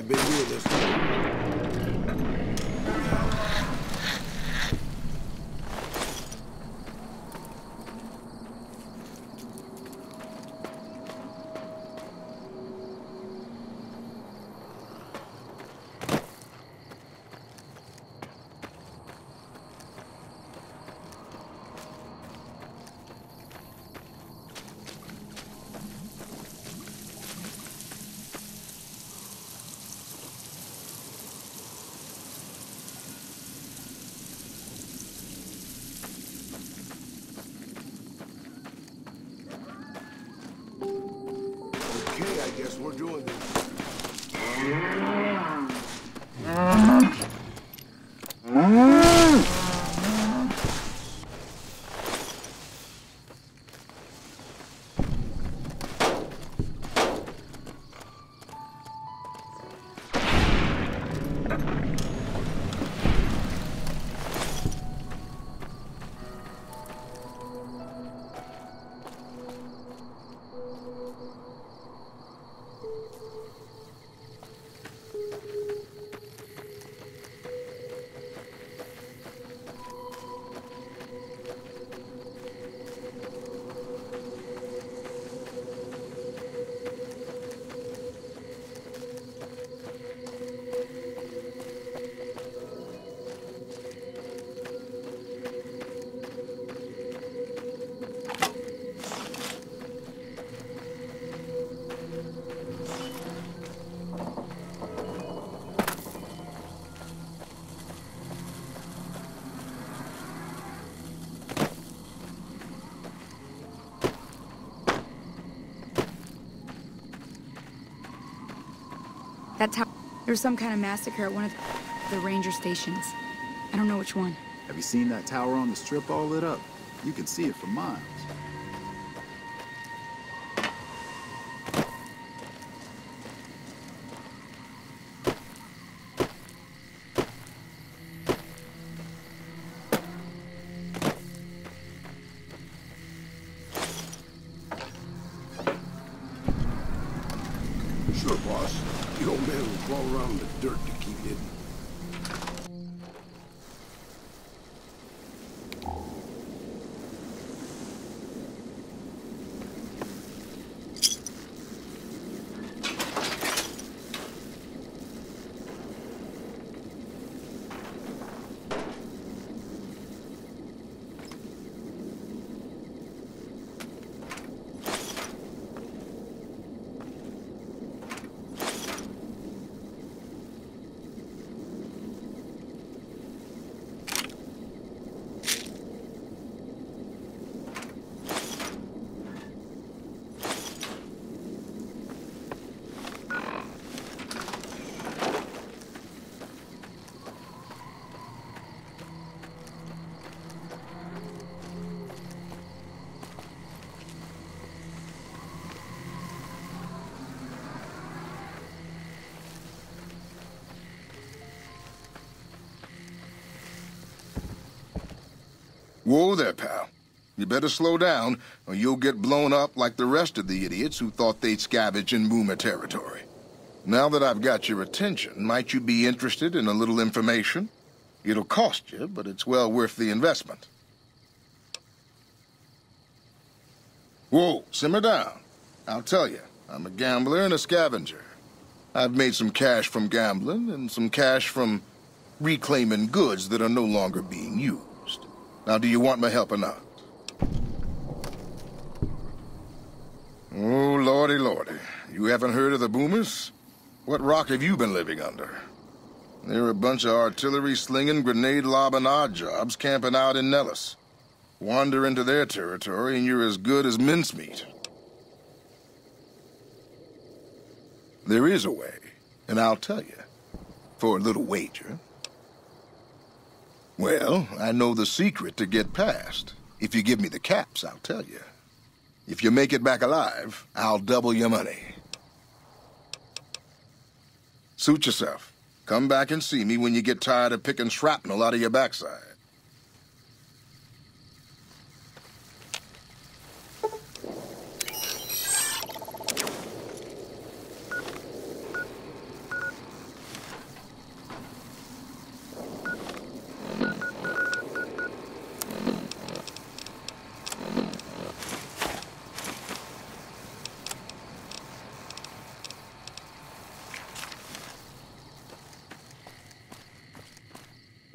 I've been doing this. Okay, I guess we're doing this. That tower. There was some kind of massacre at one of the ranger stations. I don't know which one. Have you seen that tower on the strip all lit up? You can see it for miles. Sure, boss. The old man will crawl around in the dirt to keep hidden. Whoa there, pal. You better slow down, or you'll get blown up like the rest of the idiots who thought they'd scavenge in Boomer territory. Now that I've got your attention, might you be interested in a little information? It'll cost you, but it's well worth the investment. Whoa, simmer down. I'll tell you, I'm a gambler and a scavenger. I've made some cash from gambling and some cash from reclaiming goods that are no longer being used. Now, do you want my help or not? Oh, lordy, lordy. You haven't heard of the Boomers? What rock have you been living under? They're a bunch of artillery-slinging, grenade-lobbing odd jobs camping out in Nellis. Wander into their territory and you're as good as mincemeat. There is a way, and I'll tell you. For a little wager. Well, I know the secret to get past. If you give me the caps, I'll tell you. If you make it back alive, I'll double your money. Suit yourself. Come back and see me when you get tired of picking shrapnel out of your backside.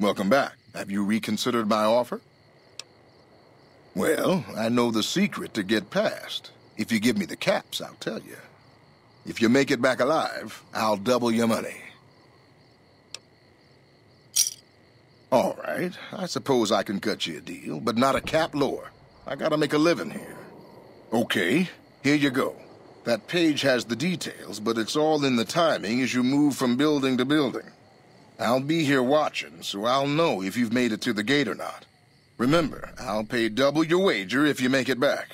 Welcome back. Have you reconsidered my offer? Well, I know the secret to get past. If you give me the caps, I'll tell you. If you make it back alive, I'll double your money. All right, I suppose I can cut you a deal, but not a cap lower. I gotta make a living here. Okay, here you go. That page has the details, but it's all in the timing as you move from building to building. I'll be here watching, so I'll know if you've made it to the gate or not. Remember, I'll pay double your wager if you make it back.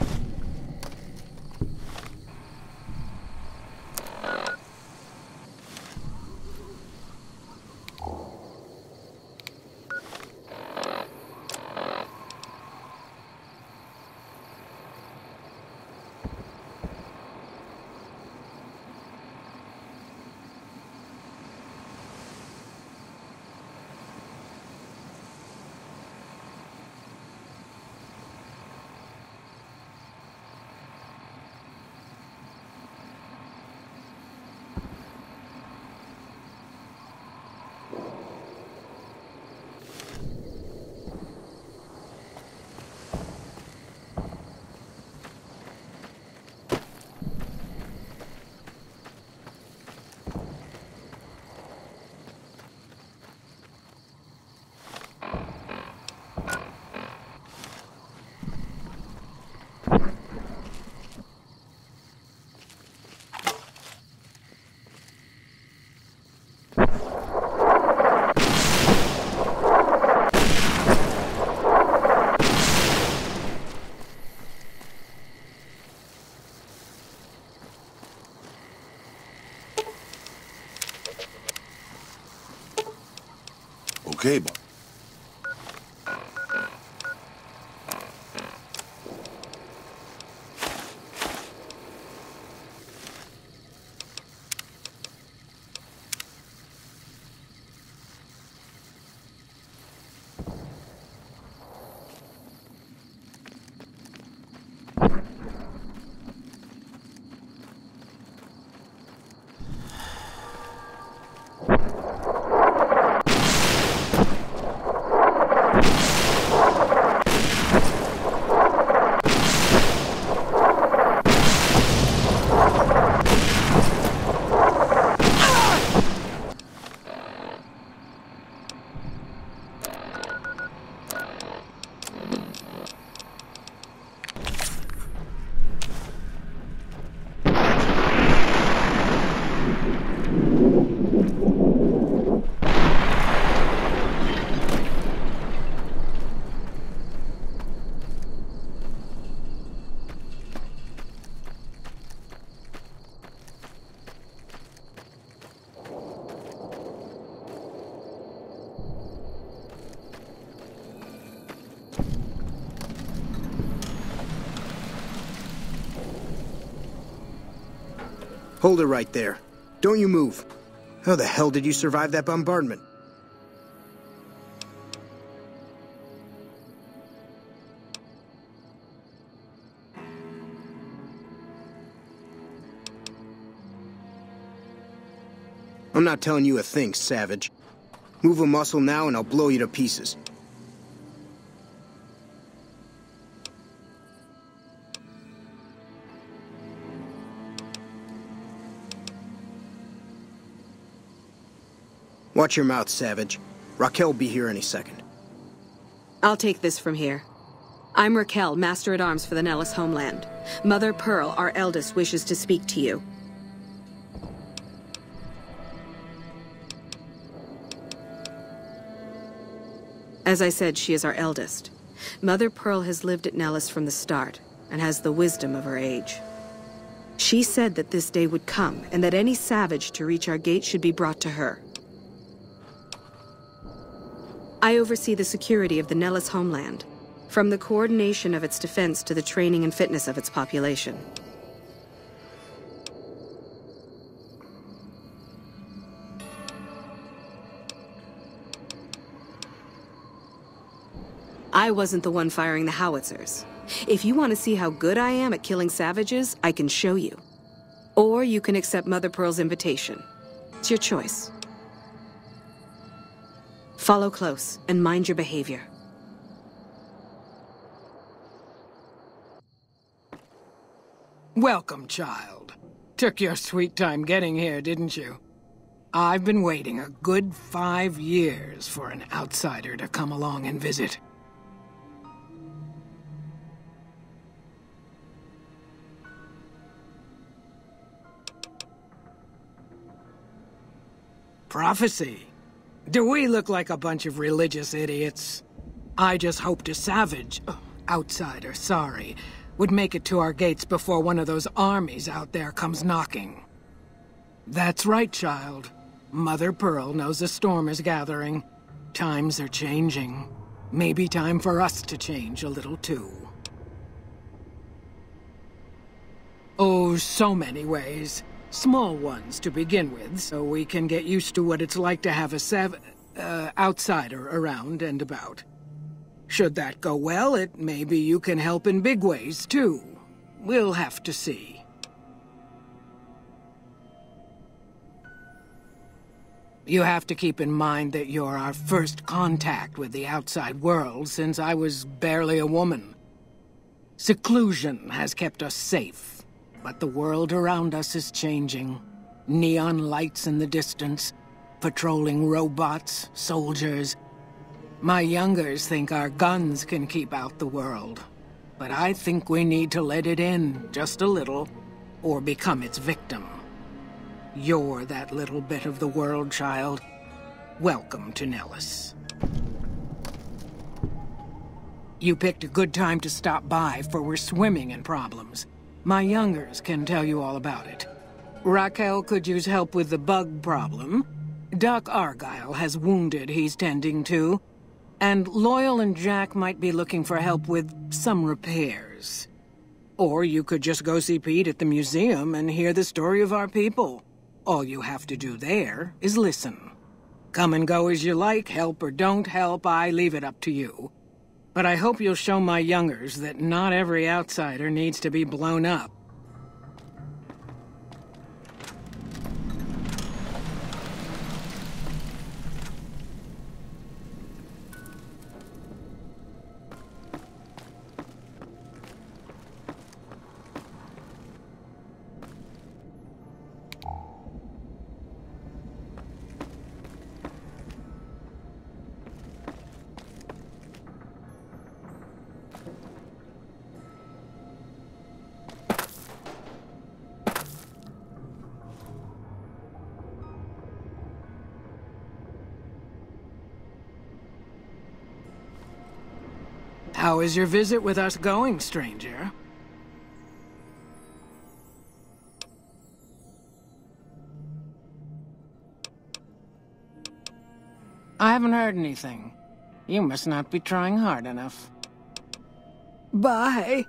Okay, boy. Hold it right there. Don't you move. How the hell did you survive that bombardment? I'm not telling you a thing, Savage. Move a muscle now and I'll blow you to pieces. Watch your mouth, Savage. Raquel will be here any second. I'll take this from here. I'm Raquel, Master-at-Arms for the Nellis homeland. Mother Pearl, our eldest, wishes to speak to you. As I said, she is our eldest. Mother Pearl has lived at Nellis from the start, and has the wisdom of her age. She said that this day would come, and that any savage to reach our gate should be brought to her. I oversee the security of the Nellis homeland, from the coordination of its defense to the training and fitness of its population. I wasn't the one firing the howitzers. If you want to see how good I am at killing savages, I can show you. Or you can accept Mother Pearl's invitation. It's your choice. Follow close, and mind your behavior. Welcome, child. Took your sweet time getting here, didn't you? I've been waiting a good 5 years for an outsider to come along and visit. Prophecy. Do we look like a bunch of religious idiots? I just hoped a savage, outsider, sorry, would make it to our gates before one of those armies out there comes knocking. That's right, child. Mother Pearl knows a storm is gathering. Times are changing. Maybe time for us to change a little too. Oh, so many ways. Small ones to begin with, so we can get used to what it's like to have a outsider around and about. Should that go well, maybe you can help in big ways, too. We'll have to see. You have to keep in mind that you're our first contact with the outside world since I was barely a woman. Seclusion has kept us safe. But the world around us is changing. Neon lights in the distance, patrolling robots, soldiers. My youngers think our guns can keep out the world. But I think we need to let it in, just a little, or become its victim. You're that little bit of the world, child. Welcome to Nellis. You picked a good time to stop by, for we're swimming in problems. My youngers can tell you all about it. Raquel could use help with the bug problem. Doc Argyle has wounded he's tending to. And Loyal and Jack might be looking for help with some repairs. Or you could just go see Pete at the museum and hear the story of our people. All you have to do there is listen. Come and go as you like, help or don't help, I leave it up to you. But I hope you'll show my youngers that not every outsider needs to be blown up. How is your visit with us going, stranger? I haven't heard anything. You must not be trying hard enough. Bye.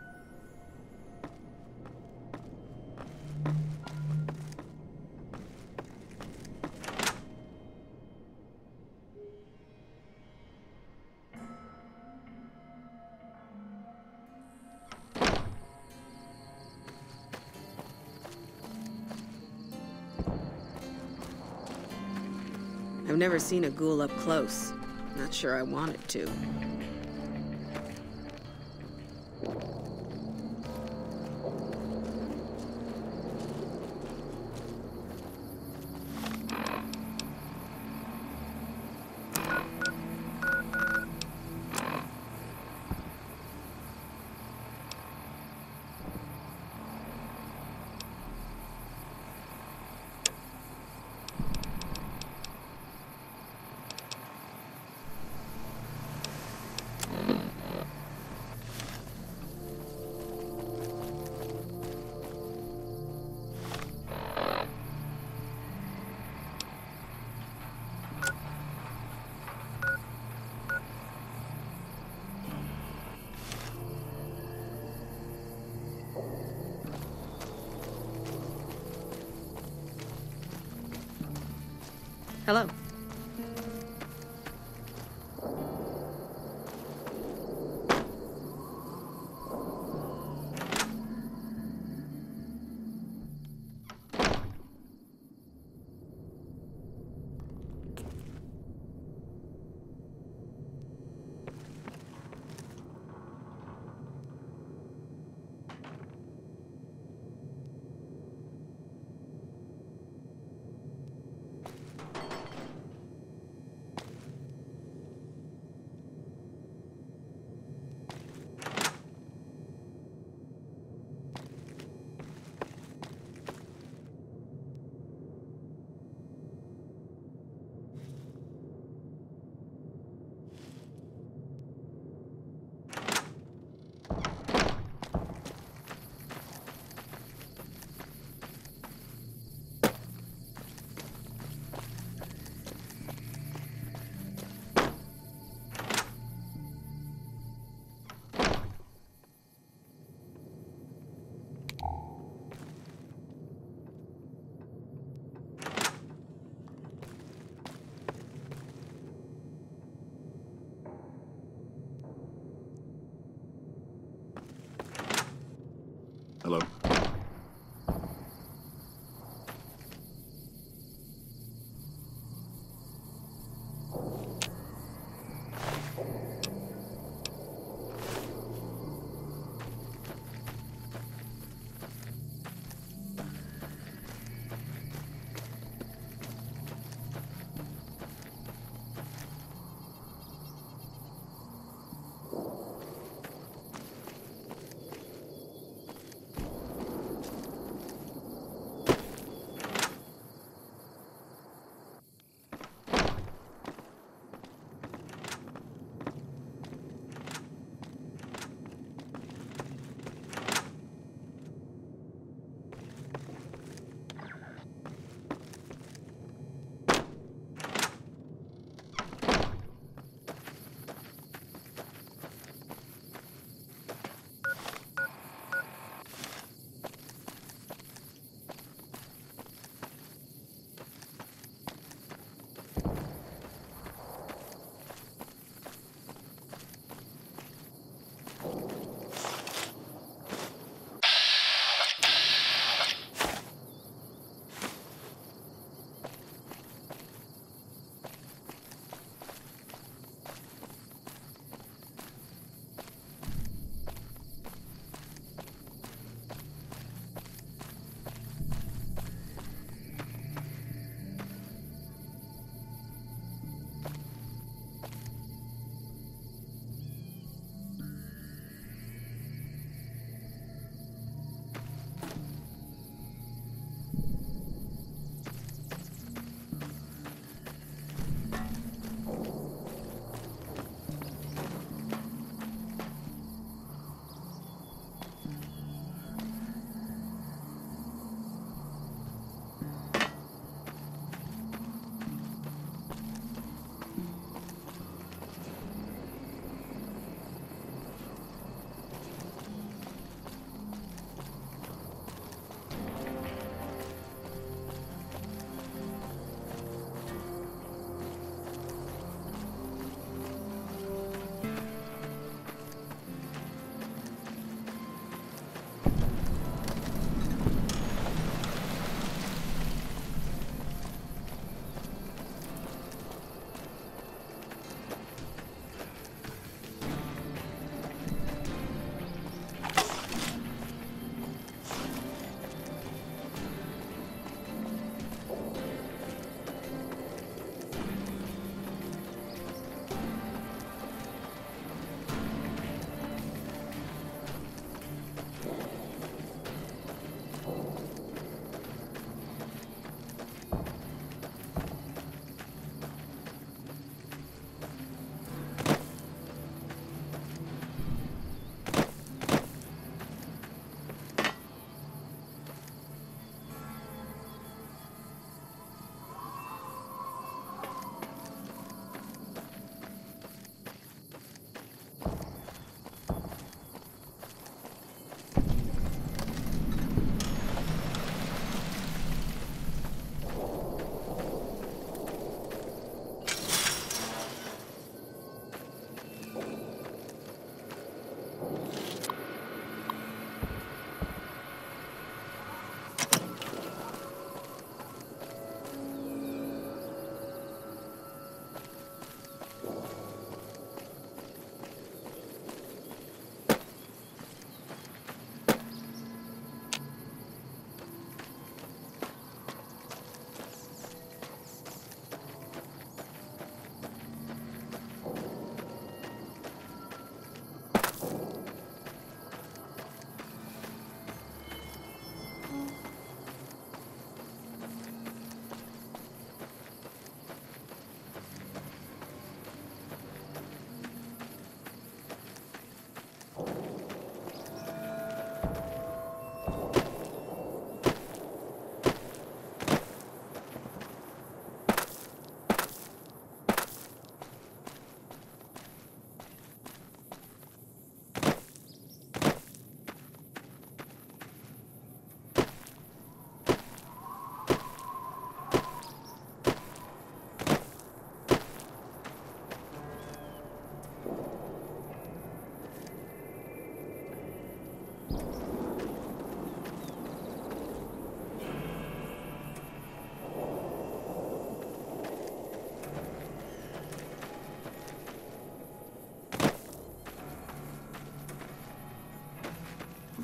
I've never seen a ghoul up close. Not sure I wanted to. Hello.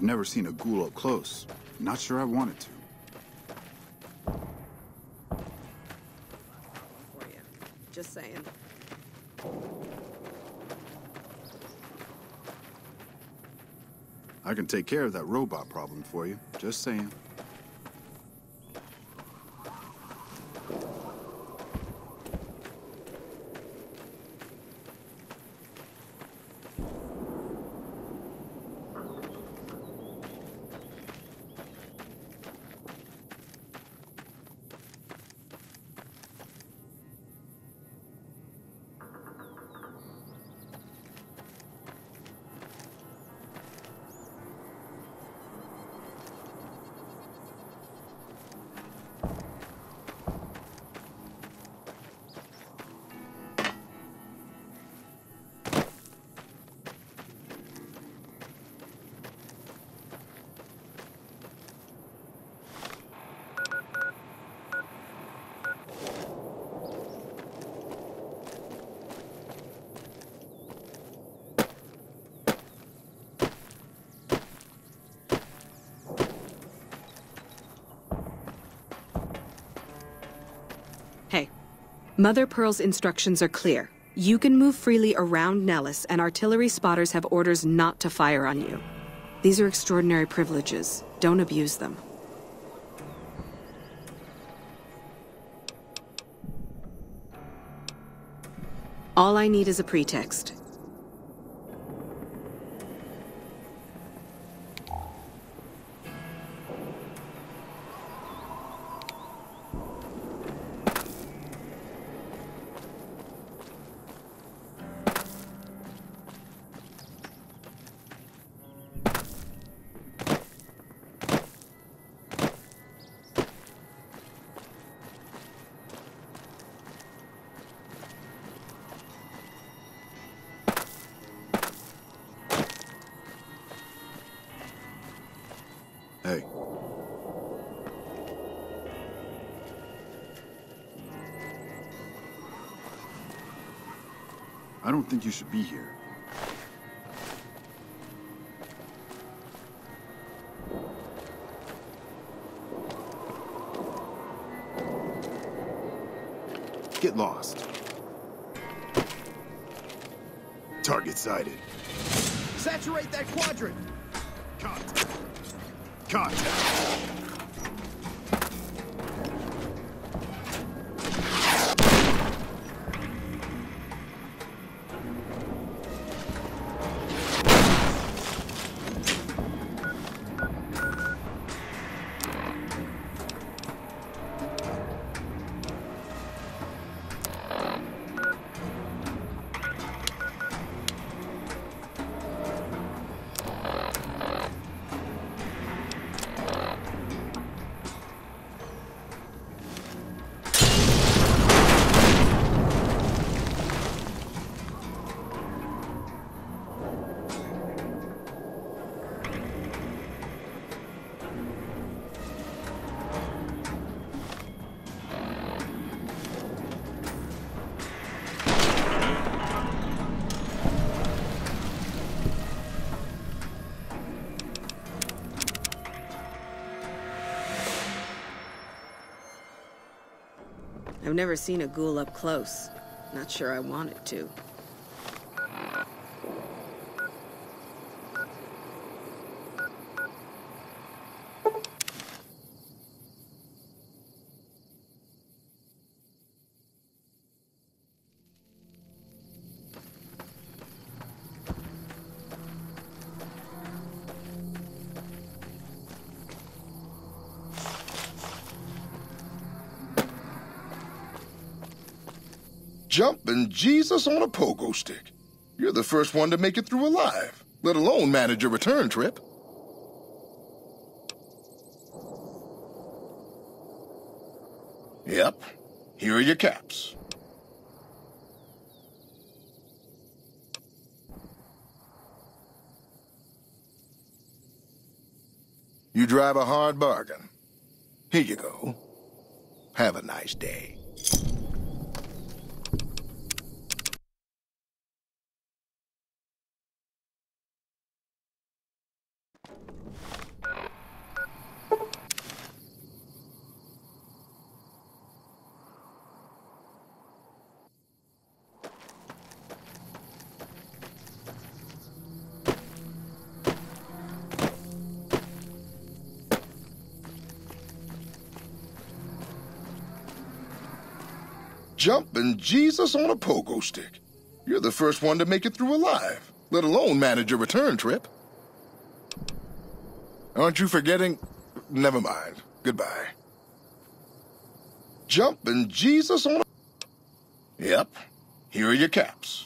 I've never seen a ghoul up close. Not sure I wanted to. For you. Just saying. I can take care of that robot problem for you. Just saying. Hey, Mother Pearl's instructions are clear. You can move freely around Nellis, and artillery spotters have orders not to fire on you. These are extraordinary privileges. Don't abuse them. All I need is a pretext. Hey. I don't think you should be here. Get lost. Target sighted. Saturate that quadrant! Contact. Contact. I've never seen a ghoul up close. Not sure I wanted to. Jumping Jesus on a pogo stick. You're the first one to make it through alive, let alone manage a return trip. Yep, here are your caps. You drive a hard bargain. Here you go. Have a nice day. Jumping Jesus on a pogo stick. You're the first one to make it through alive, let alone manage a return trip. Aren't you forgetting? Never mind. Goodbye. Jumping Jesus on a... Yep. Here are your caps.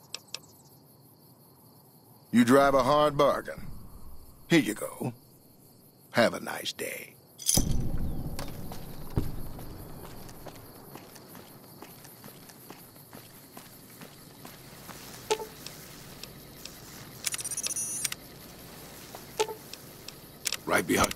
You drive a hard bargain. Here you go. Have a nice day. Right behind.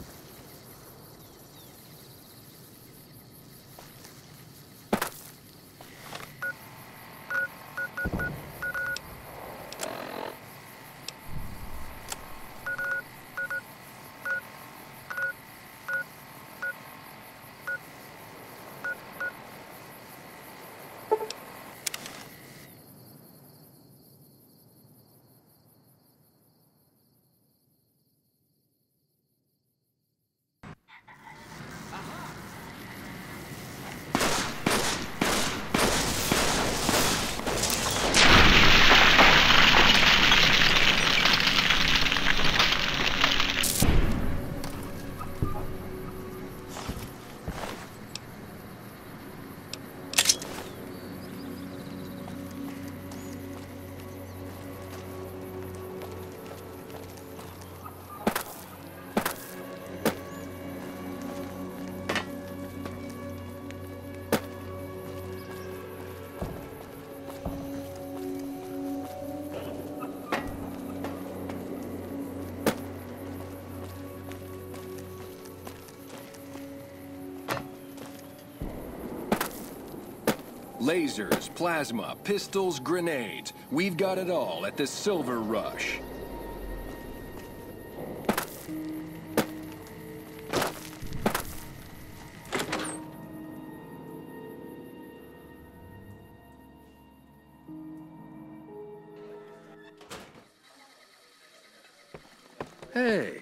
Lasers, plasma, pistols, grenades. We've got it all at the Silver Rush. Hey.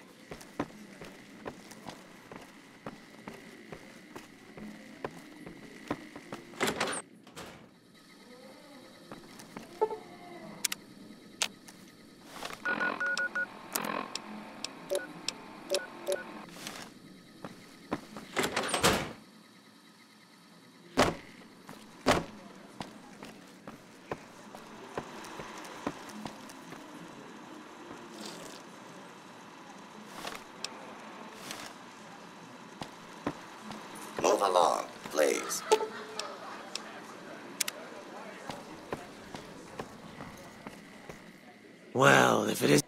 Move along, please. Well, if it is...